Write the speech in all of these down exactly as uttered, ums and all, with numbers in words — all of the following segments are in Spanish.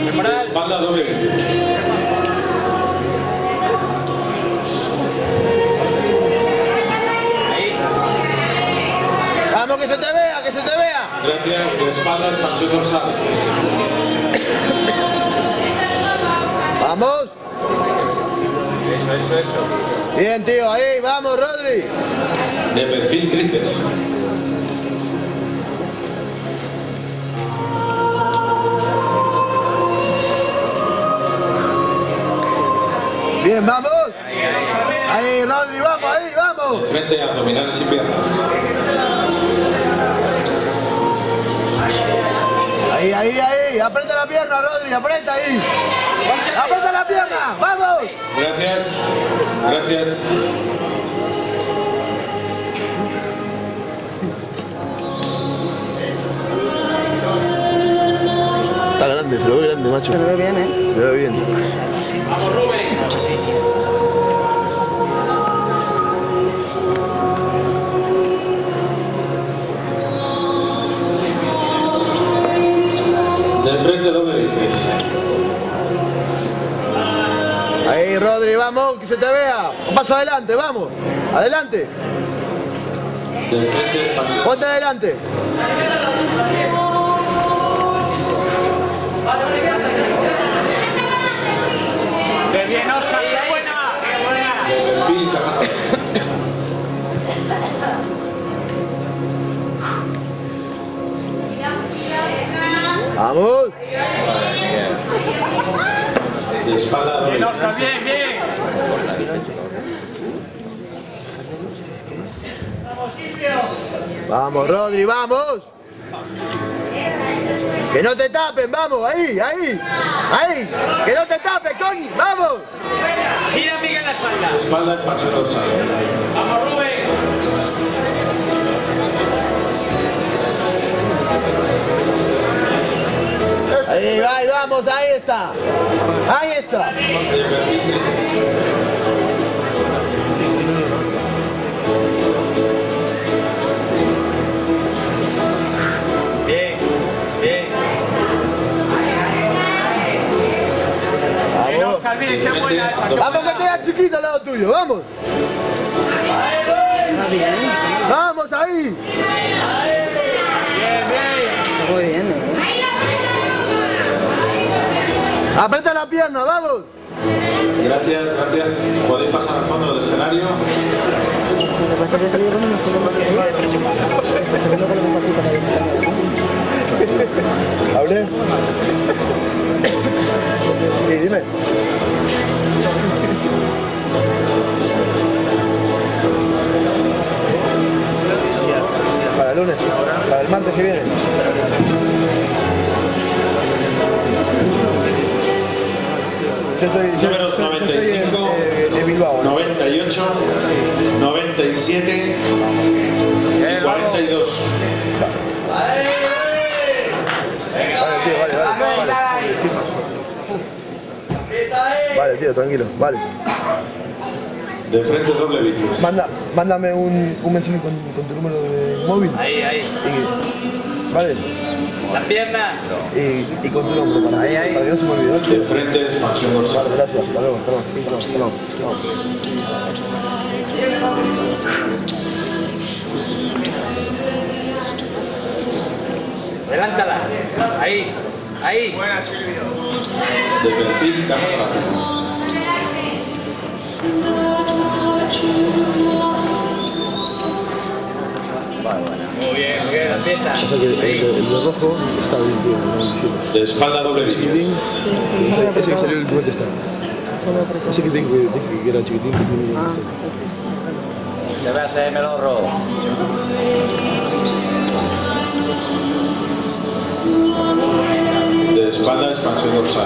De espalda doble bíceps. Vamos, que se te vea, que se te vea. Gracias. De espalda, expansión dorsal. Vamos. Eso, eso, eso. Bien, tío, ahí, vamos, Rodri. De perfil, tríceps. Bien, vamos. Ahí, Rodri, vamos, ahí, vamos. De frente, abdominales y piernas. Ahí, ahí, ahí. Aprieta la pierna, Rodri, aprieta ahí. Aprieta la pierna, vamos. Gracias. Gracias. Está grande, se lo ve grande, macho. Se ve bien, ¿eh? Se ve bien. Vamos, Rubén. De frente, doble bíceps. Ahí, Rodri, vamos, que se te vea. Un paso adelante, vamos. Adelante. De frente, expansión. Ponte adelante. ¡Qué bien, Oscar! ¡Qué buena! ¡Qué buena! De perfil, caja. Vamos. De espalda, doble Bien, Oscar, bíceps. bien, bien. Vamos, Rodri, vamos. Que no te tapen, vamos, ahí, ahí. Ahí. Que no te tapen, Tony, vamos. Gira Miguel la espalda. De espalda, expansión dorsal. Vamos, Rubén. Ahí, ahí, vamos, ahí está. Ahí está. De perfil, tríceps. Bien, bien. Bien, Vamos. Oscar, bien, qué buena esa. Vamos, que queda chiquito al lado tuyo, vamos. Vamos, ahí. Bien, bien. Muy bien, ¿eh? Aprieta la pierna, vamos. Gracias, gracias. Podéis pasar al fondo del escenario. Lo que pasa es que salió con una foto de está saliendo con una patita para ¿Hablé? Sí, dime. Para el lunes, para el martes que viene. Yo estoy, yo, Números yo noventa estoy y en, cinco, eh, de Bilbao, ¿no? noventa y ocho, noventa y siete y cuarenta y dos. Vale, tío, vale, vale, vale. Vale, tío, tranquilo, vale. De frente, doble bíceps. Manda, mándame un, un mensaje con, con tu número de móvil. Ahí, ahí. Y, vale. La pierna. Y, y con tu nombre para, Ahí, ahí. para que no se me olvide. De frente, expansión dorsal. Vale, gracias. Hasta luego, hasta luego. Hasta luego, hasta luego. Adelántala. Ahí, ahí. Buena, Silvio. De perfil, caja torácica. Muy bien, muy bien, la fiesta. O sea que el, el de rojo está bien, tío. No, De espalda, doble bíceps. chiquitín, ese, ese que salió el último está. Ese que te dije que, dije que era chiquitín, que sí, Ah, Se ve ese melorro. De espalda, expansión dorsal.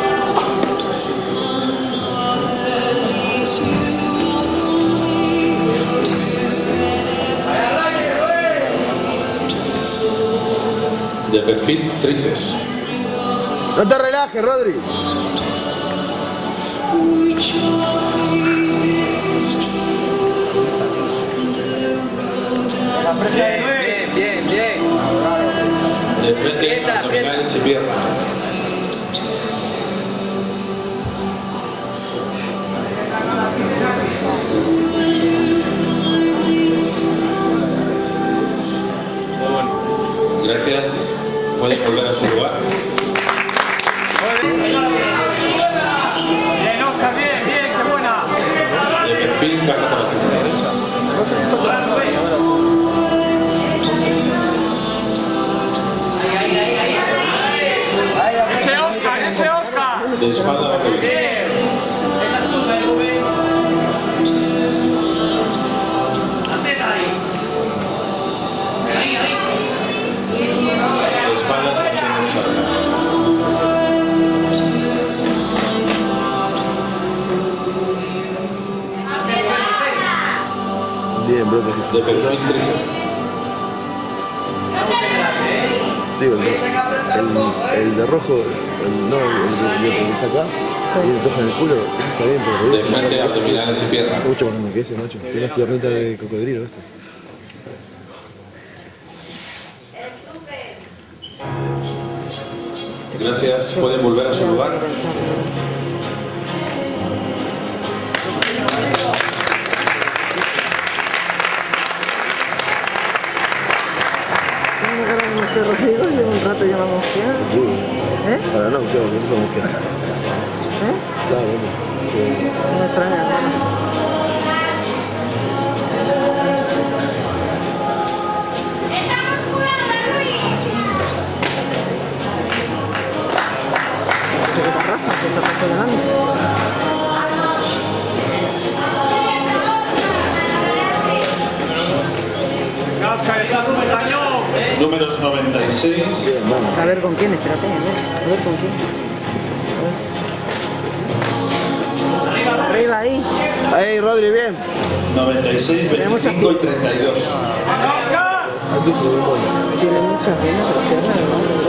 De perfil, tríceps. no te relajes, Rodri. Bien, bien, bien, bien. De frente, abdominales y piernas. De espalda doble bíceps. De espalda expansión dorsal. Bien, bro. De perfil tríceps. Digo, el, el, el de rojo, el, no, el, el, el que está acá, y el toja en el culo, eso está bien, pero De frente, abdominales y piernas. mucho más grande que ese, macho. Tiene las piernitas de cocodrilo esto. Gracias. Pueden volver a su lugar. Rodrigo lleva un rato ya vamos a Sí. ¿Eh? Para no, claro, no somos que. ¿Eh? Claro, bueno. Sí. No me extraña, hermano. ¿Qué te Rafa? ¿Qué está pasando? Números noventa y seis. Bien, vamos. A ver con quién, espérate, a ver, a ver con quién. A ver. Arriba, ahí. Ahí, Rodri, bien. noventa y seis, veinticinco y treinta y dos. Aquí se lo vemos. Tiene muchas venas la pierna, ¿no?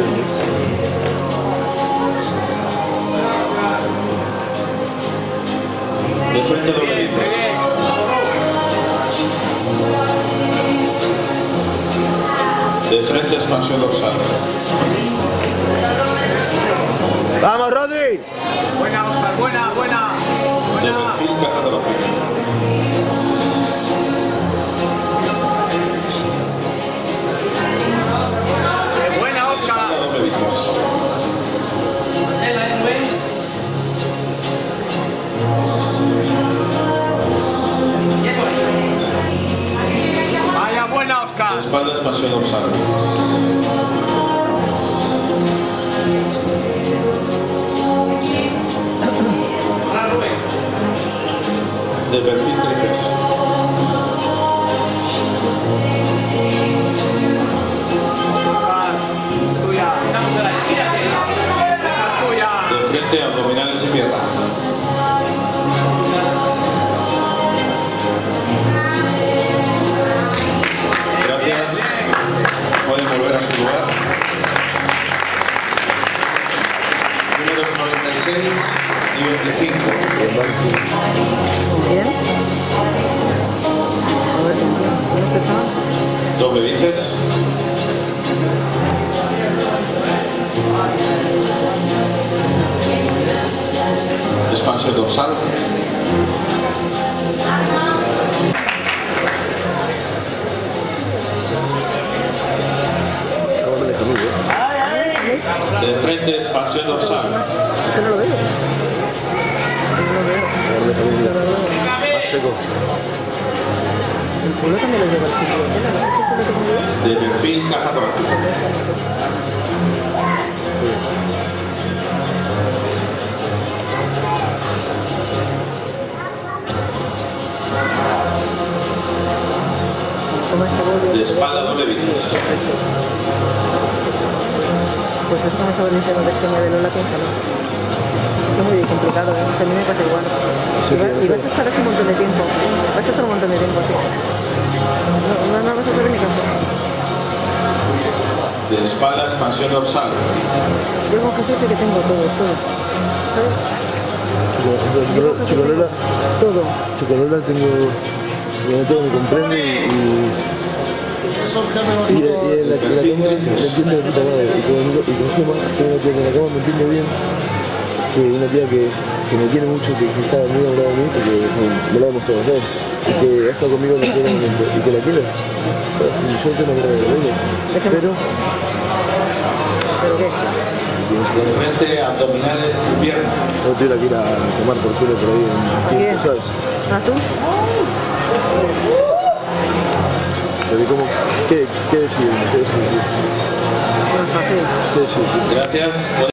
De frente doble bíceps. De frente expansión dorsal. ¡Vamos, Rodri! Buena, Oscar, buena, buena. De perfil caja torácica. Buena, Oscar. Espalda doble bíceps. Vaya, buena, Oscar. De espalda expansión dorsal. De perfil tríceps. Tuya. Tuya. De frente abdominales y piernas. Gracias. Pueden volver a su lugar. Números noventa y seis y veinticinco. ¿Con quién? A ver, ¿con quién? ¿Quién es este chaval? Doble bíceps. Expansión dorsal. Ahora me deja amigo. De frente expansión dorsal. Es que no lo veo. No lo veo. Ahora me deja amigo. Más seco. El culo también lo lleva el cinturón. ¿Quién es el culo que me lleva? De perfil caja torácica. Toma este bollo. De espalda doble bíceps. Pues eso como estaba diciendo de Genia de Lola, piénsalo. Es muy complicado, ¿eh? O sea, a mí me pasa igual. Sí, y, va- no y sé. vas a estar así un montón de tiempo. Vas a estar un montón de tiempo así. No, no, no vas a saber ni cantar. De espalda expansión dorsal. Yo con Jesús sí que tengo todo, todo. ¿Sabes? Chico- Chico- Chico Lola, Todo. Chico Lola tengo. Bueno, todo me comprende y. Y, y, y en la, en la cama me entiende de puta madre. Y con, y con Gema, tengo una tía que en la cama me entiende bien. Que una tía que, que me quiere mucho, que, que está muy enamorada de mí, porque bueno, me lo ha demostrado, ¿sabes? Y que ha estado conmigo en el peor momento. Y que la quiero. Y yo estoy enamorado de ella. Déjame. Pero. ¿Pero qué? De frente abdominales y piernas. No tuviera que ir a tomar por culo por ahí en ¿A el quién? tiempo, ¿sabes? ¿A tú? Pero ¿cómo? ¿Qué, qué deciden? ¿Qué deciden? No es fácil. ¿Qué deciden? Gracias.